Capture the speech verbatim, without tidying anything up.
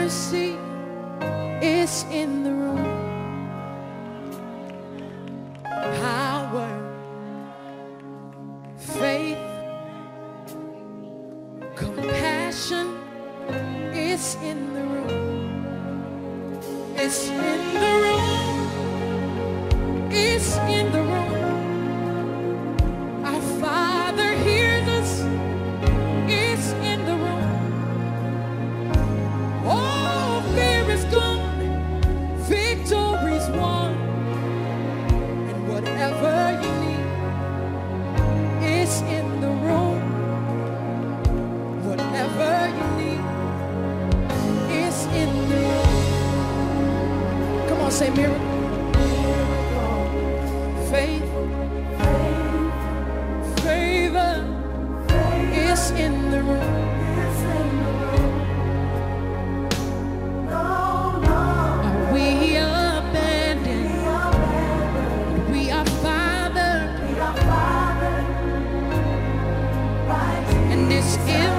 mercy is in the room. Power, faith, compassion is in the room. It's in the room. It's in the room. Our Father hears us. It's in the room. All fear is gone. Victory's won. And whatever you need is in the room. Whatever you need is in the room. Come on, say miracle. Faith, favor is in the room. Are we abandoned? We are fathered, and it's in